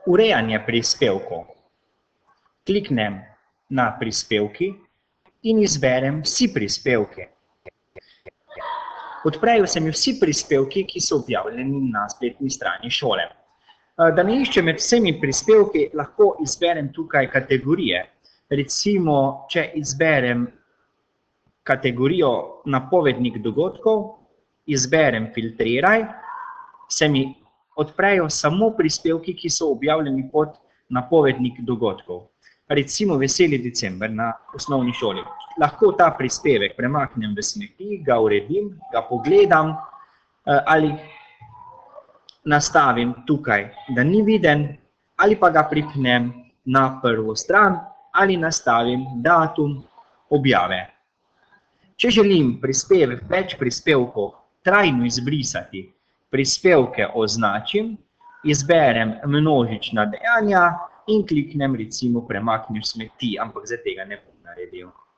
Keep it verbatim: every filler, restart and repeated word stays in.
urejanje prispevkov. Kliknem na prispevki in izberem vsi prispevki. Odprejo se mi vsi prispevki, ki so objavljeni na spletni strani šole. Da ne iščem med vsemi prispevki, lahko izberem tukaj kategorije. Recimo, če izberem kategorijo napovednik dogodkov, izberem filtriraj, se mi odprejo samo prispevki, ki so objavljeni pod napovednik dogodkov. Recimo Veseli december na osnovni šoli. Lahko ta prispevek premaknem v smeti, ga uredim, ga pogledam ali nastavim tukaj, da ni viden, ali pa ga pripnem na prvo stran ali nastavim datum objave. Če želim prispevek, več prispevkov trajno izbrisati, prispevke označim, izberem množična dejanja in kliknem recimo premakni v smeti, ampak zdaj tega ne bom naredil.